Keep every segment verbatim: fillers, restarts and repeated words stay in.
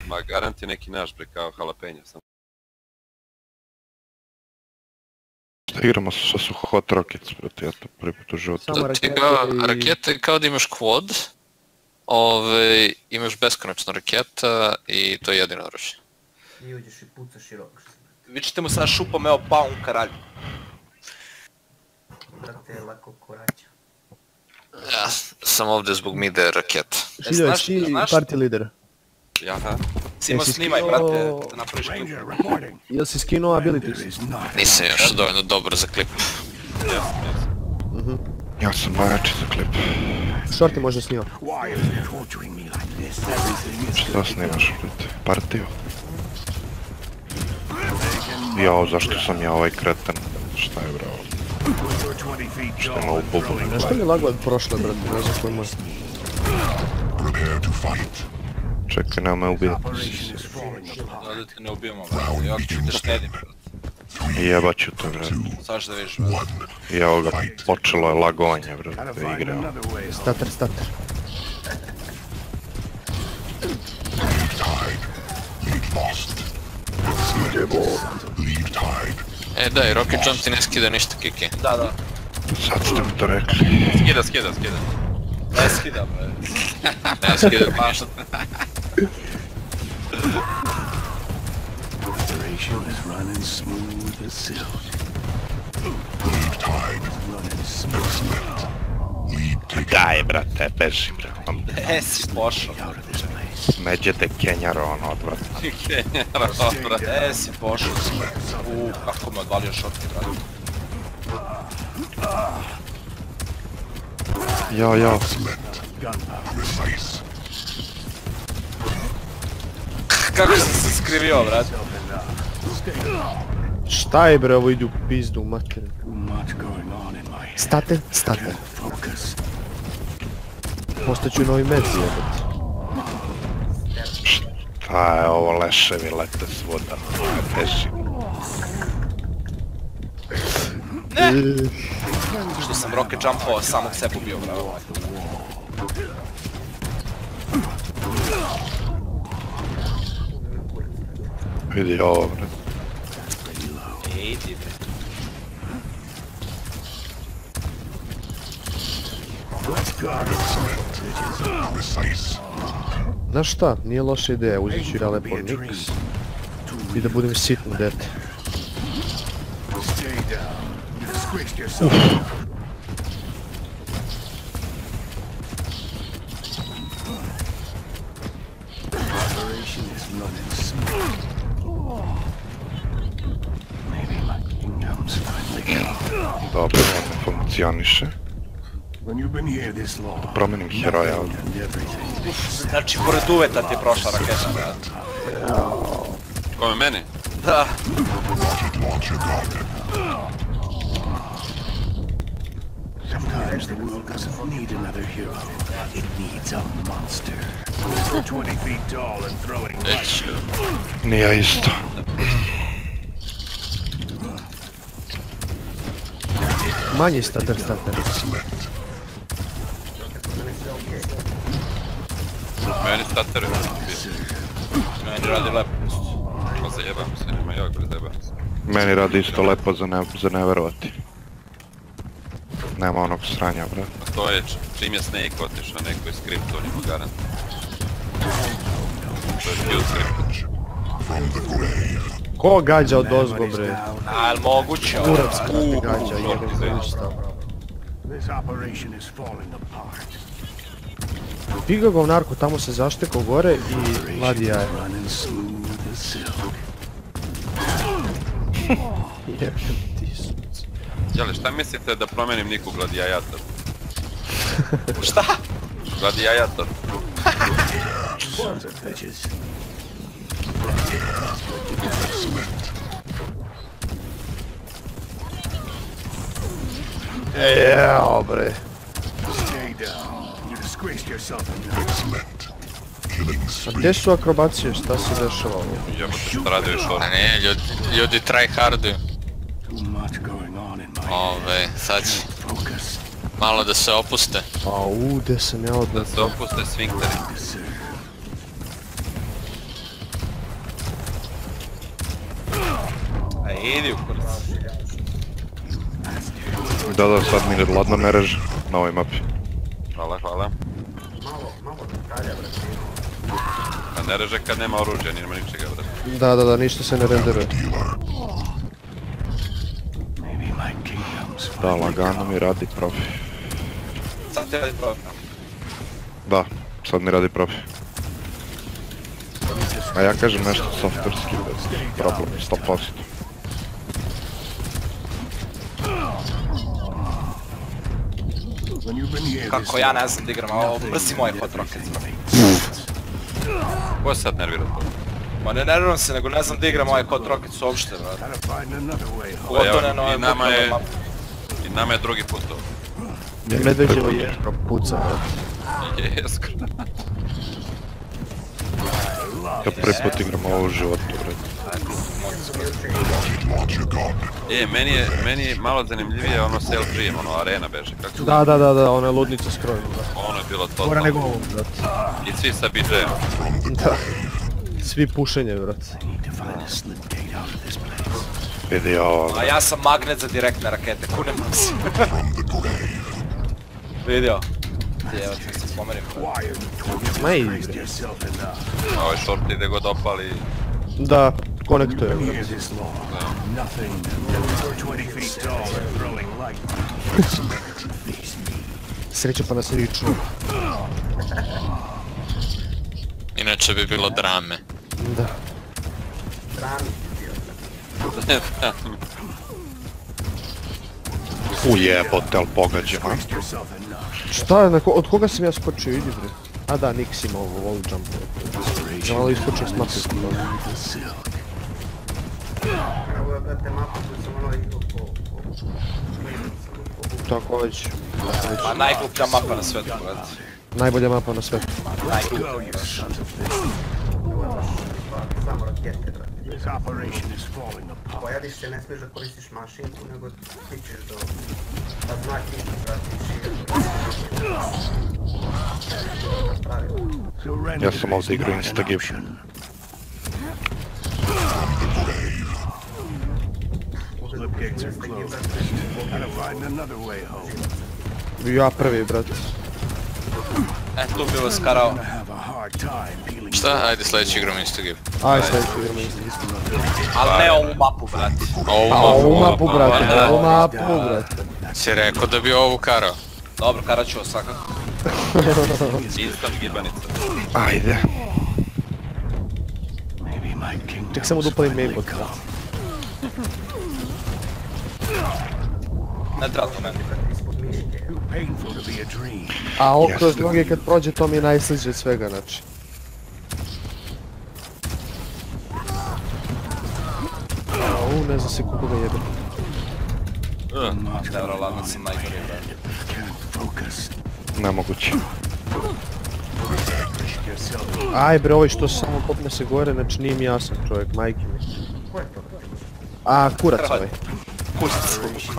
Ma garant je neki naš bre, kao jalapenja sam. Šta igramo sa su Hot Rockets, brate, ja to prvi put u životu. Samo Da ti rakete ga, i- rakete kao da imaš quad, ove, imaš beskonačno raketa i to je jedino oružje. I uđeš i pucaš i robiš. Vi ćete mu sad šupom, evo paun karalj. Brate, lako koraća. Ja sam ovdje zbog mide raketa. Šiljo, znaš- jesi ti znaš- party leader? Jaha. Simo Jesi snimaj, skinuo- brate, da napraviš klipu. Jel si skinuo abilities? Nisam još dovoljno dobar za klip. Ja sam najjači za klip. Shorty možda snio. Šta snimaš, brate? Partiju? Jao, zašto sam ja ovaj kreten? Šta je bravo? Šta ima u bubuli? Nešto mi je laglo od prošle, brate, ne znam koji moj. Čekaj, nema me ubijati. Da te ne ubijemo, brate, ja ću te štedim, brate. Jebat ću te, brate. Sad ću da vidiš, brate. I evo ga, počelo je lagovanje, brate, igre. Stater, stater. E daj, Rocket Jump ti ne skida ništa kike. Da, da. Sad ste mi to rekli. Skida, skida, skida. Ne skida, brate. Ne skida ništa. Daj, brate, beži, brate. E, si pošao, brate. Smeđete Kenjaro, ono, odvratno. Kenjara, brate. E, si pošao. Uuu, kako me odvalio šotke, brate. Jao, jao. Kako sam se skrivio, brate. Šta je bre, ovo ide u pizdu, u materinu. Stater, stater. Postaću novi med zjebati. Šta je ovo, leševi lete svuda. Beži. Što sam rocket jumpao, samog sebe ubio, bravo. Vidi ovo, brate. Idi, bre. Znaš šta, nije loša ideja, uzet ću ja lepo Nix. I da budem sitno dete. Dobro, ne funkcioniše. Promenim heroja ovdje. Znači, pored uveta ti je prošla raketa, brate. Kome meni? Da. Sometimes the world doesn't need another hero. It needs a monster. twenty feet tall and throwing Već. Nije isto. Manji stater, stater. Meni statere. Meni radi lepo. Ma zajebam se, nema jok, bre, zajebam se. Meni radi isto lepo za ne, za ne verovati. Nema onog sranja, brate. A to je č- čim je Snake otišao, neko je skripto u njemu garant. To je skill script. Ko gađa od ozgo bre? Al moguće, ovo. Kurac kad te gađa, jebem za ništa. This operation is falling apart. Piga govnarku, tamo se zaštekao gore i ladi jaje. Running smooth as silk. Jebem ti sunce. Jale, šta mislite da promenim Niku Gladiator? Šta? Gladiator. Sons of bitches. Eeeeo bre. Stay down. You disgraced yourself enough. A gdje su akrobacije, šta se dešava ovo? Jebote, šta radi još A ovo? ne, ljudi, ljudi try harduju. Too much going on in my Ove, sad će focus. malo da se opuste. A u, gdje sam ja odmah? Da se opuste sfinkteri. To serve. Idi u kurac. Da, da, sad mi ide ladna mereža na ovoj mapi. Hvala, hvala. Malo, malo detalja, brate. A ne reže kad nema oružja, nema ničega, brate. Da, da, da, ništa se ne renderuje. Maybe my kingdom's Da, lagano mi radi profi. Sad ti radi problem. Da, sad mi radi profi. A ja kažem nešto softverski, problem, sto posto. when you've been here this Kako ja ne znam da igram, ovo mrsi moje hot rockets. Ko se sad nervira to? Ma ne nerviram se, nego ne znam da igram ovaj hot rockets uopšte, brate. gotta find another way home. Pogotovo ne Evo, na ovoj i nama je- bukvalno mapi. I nama je drugi put to. Medveđevo ješka puca, brate. Jesko. Ja prvi put igram ovo u životu, bre. E, meni je, meni je malo zanimljivije ono S L G, ono arena beže, kako se Da, da, da, da, ona je ludnica s krojom, brate. ono je bilo Gora nego totalno. ovo, brate. I svi sa B J-em. Da. Svi pušenje, brate. Need to find a slip gate out of this place. Vidi ovo, A ja sam magnet za direktne rakete, kunem se. Vidio? Evo ti se spomenim. Ma i Brace yourself enough. Ovaj short ide god opali. da, konektuje, Been brate. here this long. Nothing. You're twenty feet tall and throwing light. Sreća pa nas nije čuo. Inače bi bilo drame. Da. Strani bio. ujebote, al pogađa, a? Brace yourself enough. Šta, na ko, od koga sam ja skočio, idi bre. A da, Nix ima ovo, wall jump. Ja malo iskočio s mape. The silk. Ovo je, brate, mapa koju sam ono igrao po... po... Tako već. Ma najgluplja mapa na svetu, brate. Najbolja mapa na svetu. Najgluplja. Go, you sons of bitches. Ovo je baš pa, samo rakete, brate. This operation is falling apart. Pojadiš se, ne smiješ da koristiš mašinku, nego stičeš do... Pa znak ići, brate, i šije. Pravilo. Surrender Ja sam ovdje is igrao not an Instagame. option. Slip gates are closed. Gotta find another way home. Ja prvi, brate. E, tu bi vas karao. Gonna have a hard time peeling. Šta? Ajde sljedeći igram Instagram. Aj, sljedeći igramo isto. Ali ne ovu mapu, brate. Ovu A mapu. ovu mapu, brate, Da. ovu mapu, brate. Si rekao da bi ovu karao. Dobro, karat ću vas svakako. Instant gibanica. Ajde. Maybe my kingdom Ček samo da upalim mainbot. Ne treba to meni. too painful to be a dream. A ovo kroz Jeste. noge kad prođe, to mi je najslađe od svega, znači. Au, ne znam se kako ga jebe. Dobro, ladno sam najgori, brate. Can't focus. Nemoguće. Yourself. Aj bre, ovaj što samo popne se gore, znači nije mi jasan čovjek, majke mi. Ko je to? A, kurac ovaj. Kurac.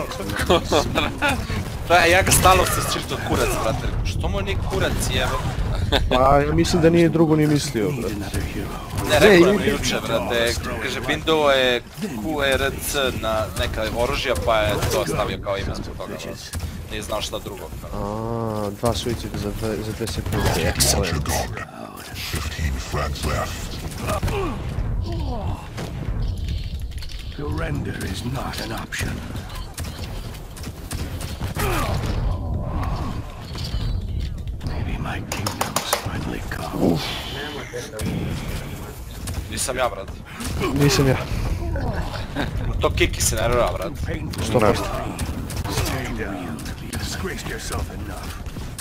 Da, ja ga stalno se sčišću kurac, brate. Što mu nije kurac, jebe? Pa ja mislim da nije drugo ni mislio, Need brate. another hero. Ne, rekao nam Ne, je juče, brate. Kaže, Windows je Q R C na neka oružja, pa je to stavio kao ime zbog toga, brate. Nije znao šta drugo. A, dva suicida za dve, za dve sekunde, excellent. Surrender is not an option. Maybe my kingdom's finally come. Nisam ja, brate. Nisam ja. To Kiki se nervira, brate. Painful Sto Ne. posto. Stay down. Disgraced yourself enough.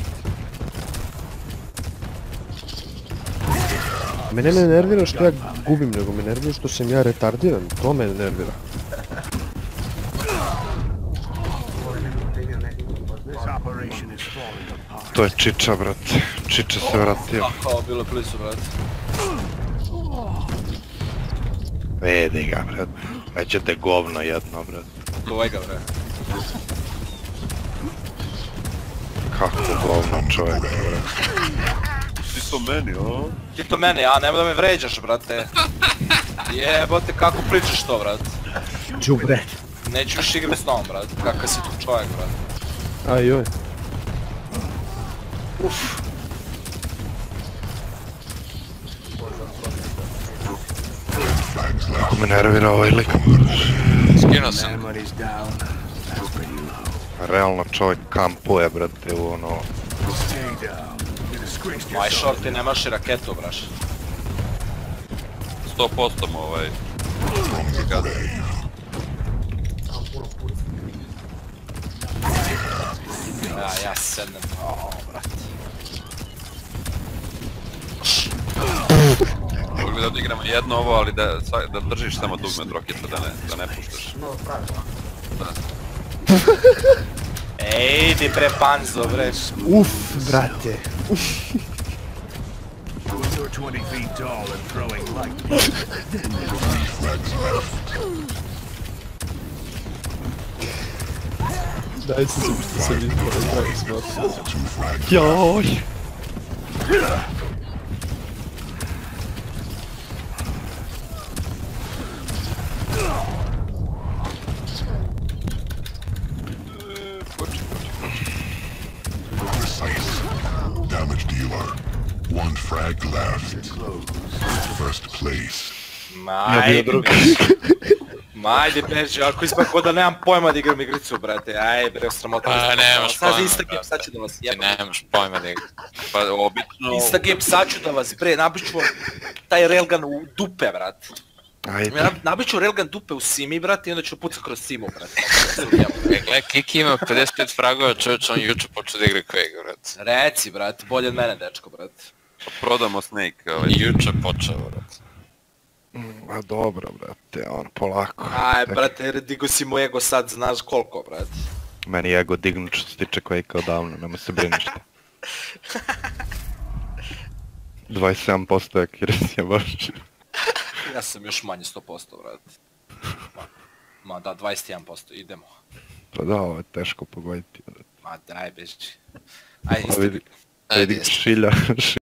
Mene ne nervira što ja gubim, nego me nervira što sam ja retardiran, to me nervira. This operation is falling apart. To je Čiča, brat. Čiča se vratio. Kako, bilo je blizu, brate. Vidi ga, brat. Nećete govno jedno, brat. Duvaj ga, bre. Kako govno čovjek, brat. Ti to meni, o? Ti to mene, a nemoj da me vređaš, brate. Jebote, kako pričaš to, brate. Đubre. Neću još igrat s tom, brat. Kakav si tu čovjek, brat. Aj joj. Kako me nervira ovaj lik. Skinuo sam. Money's down. That's pretty low. Realno čovjek kampuje, brate, u ono... Stay down. You disgraced My yourself. short ti nemaš i raketu, braš. sto posto mu ovaj... gaza. Samo puno puca. Ja, ja sednem. O, brat. Mogli bi da odigramo jedno ovo, ali da, sva- da držiš samo dugme od roketa, da ne, da ne puštaš. Novo pravila. Ej, di bre panzo, bre. Uf, brate. When you're twenty feet tall and throwing lightning, then Daj se sam što sam izbora, daj se Joj. Damage dealer. One frag left. First place. Majde, Majde, Perđe, ako izbak ko da nemam pojma da igram igricu, brate. Aj, bre, sramota. Pa, nemaš Sad pojma, Instagame, brate. sad ću da vas Ti jebam. nemaš pojma da igra. Pa obično... Instagame, sad ću da vas, bre, nabiću vam taj railgun u dupe, brate. Ajde. Nabiću railgun dupe u Simi, brate, i onda ću pucat kroz Simu, brate. E, gle, Kiki ima pedeset pet fragova, čovječ, on juče počeo da igra Quake, brate. Reci, brate, bolje od mene, dečko, brate. Prodamo Snake, ovaj. Juče počeo, brate. A dobro, brate, on polako. Aj, Tek brate, jer digo si mu ego sad, znaš koliko, brate. Meni je ego dignut što se tiče Quake odavno, nema se briništa. dvadeset sedam posto accuracy, baš. Ja sam još manje sto posto, brate. Ma, ma da, dvadeset jedan posto, idemo. Pa da, ovo je teško pogoditi. Ma daj, beži. Ajde, Pa vidi, Instagram. vidi šilja,